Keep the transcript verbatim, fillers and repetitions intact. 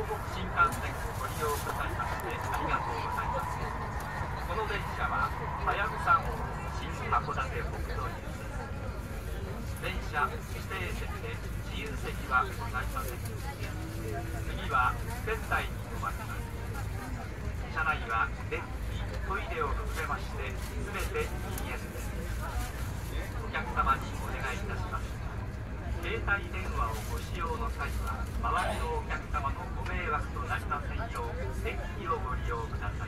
北新幹線をご利用くださいましてありがとうございます。この電車ははやぶさ号新函館北斗行きです。電車指定席で自由席はございません。次は仙台に止まります。車内は電気、トイレを含めまして全て禁煙です。お客様にお願いいたします。携帯電話をご使用の際は周りのお客様のご迷惑となりませんよう電気をご利用ください。